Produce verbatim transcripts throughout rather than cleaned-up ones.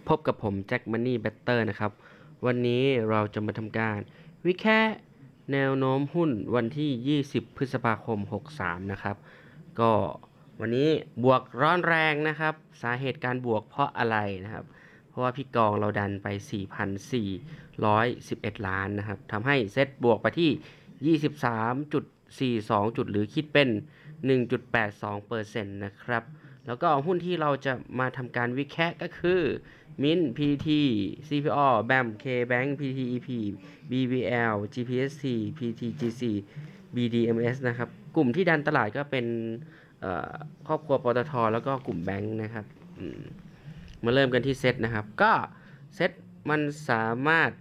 พบกับผมแจ็คมันนี่แบตเตอร์นะครับวันนี้เราจะมาทำการวิเคราะห์แนวโน้มหุ้นวันที่ยี่สิบพฤษภาคมหกสิบสามนะครับก็วันนี้บวกร้อนแรงนะครับสาเหตุการบวกเพราะอะไรนะครับเพราะว่าพี่กองเราดันไป สี่พันสี่ร้อยสิบเอ็ด ล้านนะครับทำให้เซ็ตบวกไปที่ ยี่สิบสามจุดสี่สอง จุดหรือคิดเป็น หนึ่งจุดแปดสองเปอร์เซ็นต์ นะครับแล้วก็หุ้นที่เราจะมาทำการวิเคราะห์ก็คือมิน พี ที ซี พี โอ แบม K-Bank พี ที อี พี บี บี แอล จี พี เอส ซี พี ที จี ซี บี ดี เอ็ม เอส นะครับกลุ่มที่ดันตลาดก็เป็นครอบครัวปตท.แล้วก็กลุ่มแบงค์นะครับมาเริ่มกันที่เซตนะครับก็เซตมันสามารถ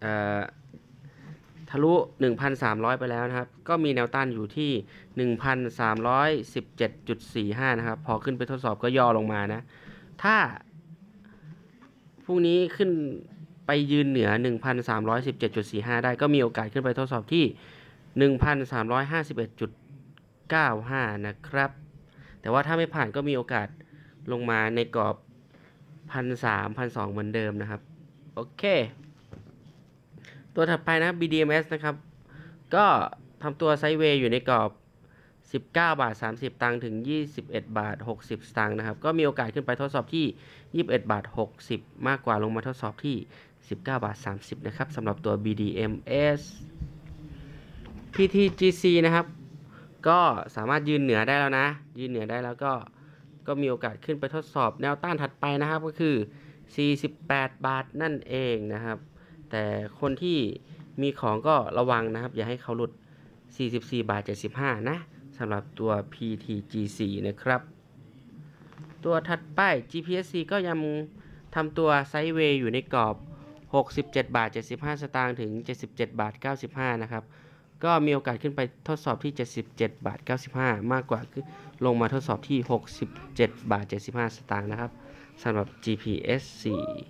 ทะลุ หนึ่งพันสามร้อย ไปแล้วนะครับก็มีแนวต้านอยู่ที่ หนึ่งพันสามร้อยสิบเจ็ดจุดสี่ห้า นะครับพอขึ้นไปทดสอบก็ย่อลงมานะถ้าพรุ่งนี้ขึ้นไปยืนเหนือ หนึ่งพันสามร้อยสิบเจ็ดจุดสี่ห้า ได้ก็มีโอกาสขึ้นไปทดสอบที่ หนึ่งพันสามร้อยห้าสิบเอ็ดจุดเก้าห้า นะครับแต่ว่าถ้าไม่ผ่านก็มีโอกาสลงมาในกรอบ หนึ่งพันสามร้อย หนึ่งพันสองร้อย เหมือนเดิมนะครับโอเคตัวถัดไปนะ บี ดี เอ็ม เอส นะครับก็ทำตัวไซด์เวย์อยู่ในกรอบสิบเก้าบาทสามสิบตังค์ถึงยี่สิบเอ็ดบาทหกสิบสตางค์นะครับก็มีโอกาสขึ้นไปทดสอบที่ยี่สิบเอ็ดบาทหกสิบมากกว่าลงมาทดสอบที่สิบเก้าบาทสามสิบนะครับสำหรับตัว บี ดี เอ็ม เอส พี ที จี ซี นะครับก็สามารถยืนเหนือได้แล้วนะยืนเหนือได้แล้วก็ก็มีโอกาสขึ้นไปทดสอบแนวต้านถัดไปนะครับก็คือสี่สิบแปดบาทนั่นเองนะครับแต่คนที่มีของก็ระวังนะครับอย่าให้เขาหลุดสี่สิบสี่บาทเจ็ดสิบห้านะสำหรับตัว พี ที จี ซี นะครับตัวถัดไป จี พี เอส ซี ก็ยังทำตัวไซด์เวย์อยู่ในกรอบหกสิบเจ็ดบาทเจ็ดสิบห้าสตางค์ถึงเจ็ดสิบเจ็ดบาทเก้าสิบห้านะครับก็มีโอกาสขึ้นไปทดสอบที่เจ็ดสิบเจ็ดบาทเก้าสิบห้ามากกว่าลงมาทดสอบที่หกสิบเจ็ดบาทเจ็ดสิบห้าสตางค์นะครับสำหรับ จี พี เอส ซี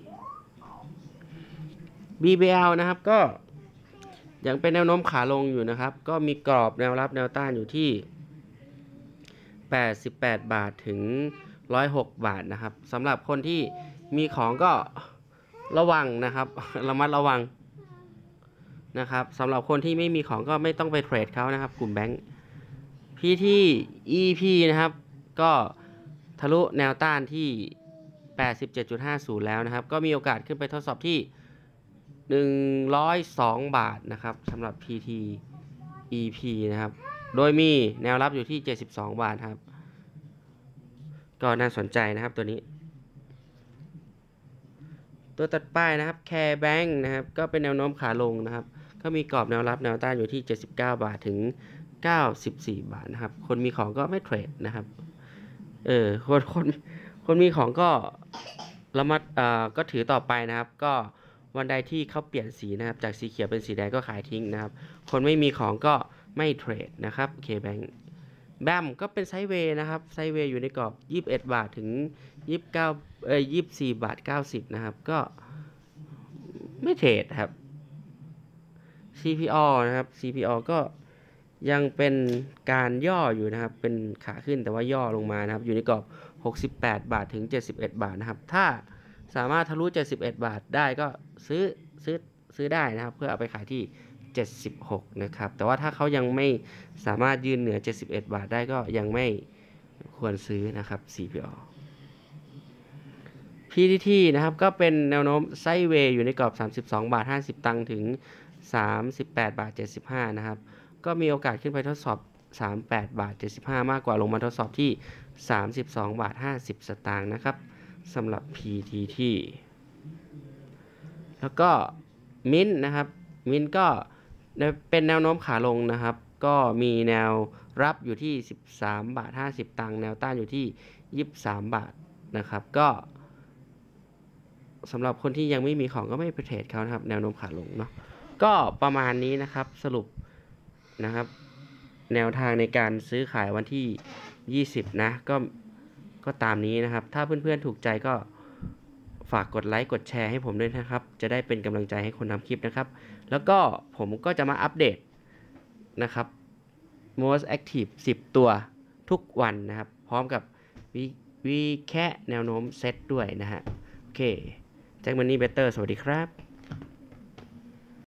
บี บี แอล นะครับก็ยังเป็นแนวโน้มขาลงอยู่นะครับก็มีกรอบแนวรับแนวต้านอยู่ที่แปดสิบแปดบาทถึงหนึ่งร้อยหกบาทนะครับสำหรับคนที่มีของก็ระวังนะครับระมัดระวังนะครับสำหรับคนที่ไม่มีของก็ไม่ต้องไปเทรดเขานะครับกลุ่มแบงค์ พี ที อี พี นะครับก็ทะลุแนวต้านที่ แปดสิบเจ็ดจุดห้าศูนย์ แล้วนะครับก็มีโอกาสขึ้นไปทดสอบที่หนึ่งร้อยสองบาทนะครับสำหรับ พี ที อี พี นะครับโดยมีแนวรับอยู่ที่เจ็ดสิบสองบาทครับก็น่าสนใจนะครับตัวนี้ตัวตัดป้ายนะครับ K-Bank นะครับก็เป็นแนวโน้มขาลงนะครับก็มีกรอบแนวรับแนวต้านอยู่ที่เจ็ดสิบเก้าบาทถึงเก้าสิบสี่บาทนะครับคนมีของก็ไม่เทรดนะครับเออคนคนคนมีของก็ระมัดเอ่อก็ถือต่อไปนะครับก็วันใดที่เขาเปลี่ยนสีนะครับจากสีเขียวเป็นสีแดงก็ขายทิ้งนะครับคนไม่มีของก็ไม่เทรดนะครับ K-Bank แบมก็เป็นไซด์เวย์นะครับไซด์เวย์อยู่ในกรอบยี่สิบเอ็ดบาทถึงยี่สิบเก้าเอ่อยี่สิบสี่บาทเก้าสิบนะครับก็ไม่เทรดครับ ซี พี โอ นะครับ ซี พี โอ ก็ยังเป็นการย่ออยู่นะครับเป็นขาขึ้นแต่ว่าย่อลงมานะครับอยู่ในกรอบหกสิบแปดบาทถึงเจ็ดสิบเอ็ดบาทนะครับถ้าสามารถทะลุเจ็ดสิบเอ็ดบาทได้ก็ซื้อซื้อซื้อได้นะครับเพื่อเอาไปขายที่เจ็ดสิบหกนะครับแต่ว่าถ้าเขายังไม่สามารถยืนเหนือเจ็ดสิบเอ็ดบาทได้ก็ยังไม่ควรซื้อนะครับ ซี พี โอ พี ที ที นะครับก็เป็นแนวโน้มไซด์เวย์อยู่ในกรอบสามสิบสองบาทห้าสิบตังค์ถึงสามสิบแปดบาทเจ็ดสิบห้านะครับก็มีโอกาสขึ้นไปทดสอบสามสิบแปดบาทเจ็ดสิบห้ามากกว่าลงมาทดสอบที่สามสิบสองบาทห้าสิบสตางค์นะครับสำหรับ พี ที ที แล้วก็มินนะครับมินก็เป็นแนวโน้มขาลงนะครับก็มีแนวรับอยู่ที่สิบสามบาทห้าสิบตังค์แนวต้านอยู่ที่ยี่สิบสามบาทนะครับก็สำหรับคนที่ยังไม่มีของก็ไม่ไปเทรดเขานะครับแนวโน้มขาลงเนาะก็ประมาณนี้นะครับสรุปนะครับแนวทางในการซื้อขายวันที่ยี่สิบนะก็ก็ตามนี้นะครับถ้าเพื่อนๆถูกใจก็ฝากกดไลค์กดแชร์ให้ผมด้วยนะครับจะได้เป็นกำลังใจให้คนทำคลิปนะครับแล้วก็ผมก็จะมาอัปเดตนะครับ most active สิบตัวทุกวันนะครับพร้อมกับวิวิแค่แนวโน้มเซตด้วยนะฮะโอเคแจ็คมันนี่เบเตอร์สวัสดีครับ